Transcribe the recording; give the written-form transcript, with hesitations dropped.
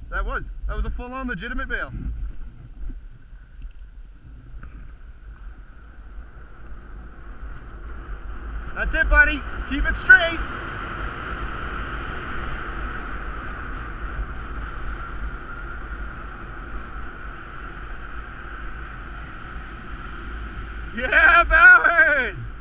That was a full-on legitimate bail. That's it, buddy. Keep it straight. Yeah, Bowers!